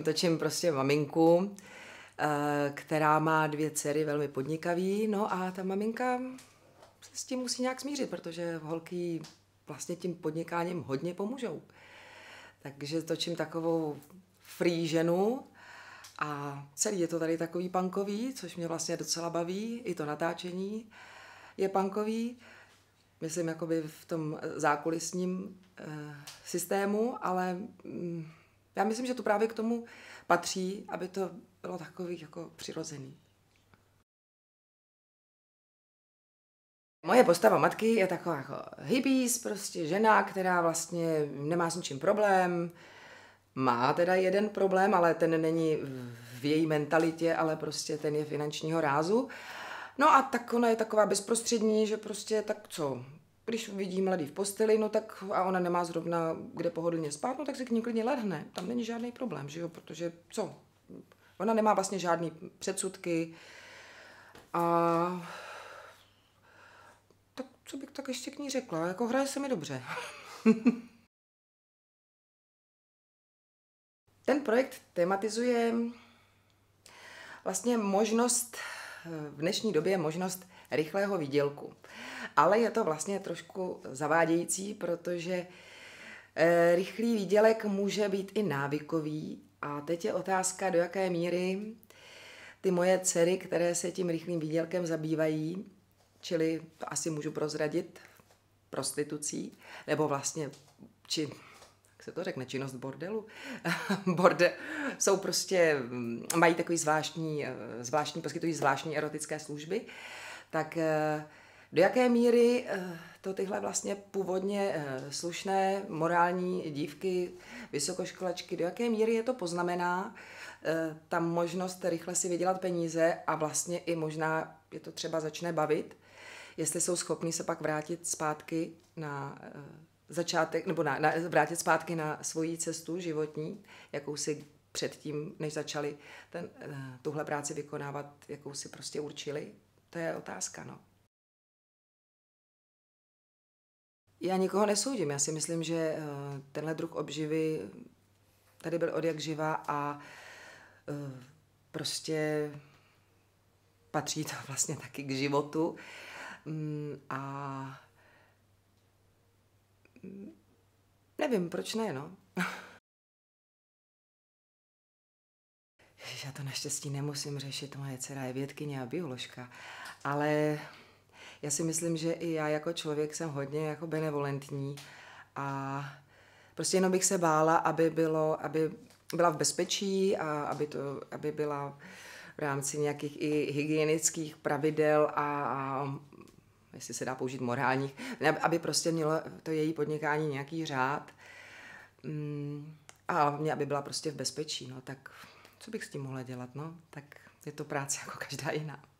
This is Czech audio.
Točím prostě maminku, která má 2 dcery velmi podnikavý, no a ta maminka se s tím musí nějak smířit, protože holky vlastně tím podnikáním hodně pomůžou. Takže točím takovou free ženu a celý je to tady takový punkový, což mě vlastně docela baví, i to natáčení je punkový, myslím jakoby v tom zákulisním systému, ale já myslím, že to právě k tomu patří, aby to bylo takový jako přirozený. Moje postava matky je taková jako hippies, prostě žena, která vlastně nemá s ničím problém. Má teda jeden problém, ale ten není v její mentalitě, ale prostě ten je finančního rázu. No a tak ona je taková bezprostřední, že prostě tak co, když vidí mladý v posteli, no tak a ona nemá zrovna kde pohodlně spát, no tak se k ní klidně lehne. Tam není žádný problém, že jo, protože co? Ona nemá vlastně žádný předsudky a tak co bych tak ještě k ní řekla, jako hraje se mi dobře. Ten projekt tematizuje vlastně možnost, v dnešní době možnost rychlého výdělku. Ale je to vlastně trošku zavádějící, protože rychlý výdělek může být i návykový. A teď je otázka, do jaké míry ty moje dcery, které se tím rychlým výdělkem zabývají, čili to asi můžu prozradit, prostitucí, nebo vlastně, jak se to řekne, činnost bordelu. Jsou prostě, mají takový poskytují zvláštní erotické služby, tak do jaké míry to tyhle vlastně původně slušné morální dívky, vysokoškolačky, do jaké míry je to poznamená, ta možnost rychle si vydělat peníze a vlastně i možná je to třeba začne bavit, jestli jsou schopní se pak vrátit zpátky na začátek, nebo vrátit zpátky na svoji cestu životní, jakou si předtím, než začali tuhle práci vykonávat, jakou si prostě určili. To je otázka, no. Já nikoho nesoudím, já si myslím, že tenhle druh obživy tady byl odjakživa a prostě patří to vlastně taky k životu a nevím, proč ne, no. Já to naštěstí nemusím řešit, moje dcera je vědkyně a bioložka, ale já si myslím, že i já jako člověk jsem hodně jako benevolentní a prostě jenom bych se bála, aby byla v bezpečí a aby byla v rámci nějakých i hygienických pravidel a jestli se dá použít morálních, aby prostě mělo to její podnikání nějaký řád a hlavně, aby byla prostě v bezpečí, no tak co bych s tím mohla dělat, no, tak je to práce jako každá jiná.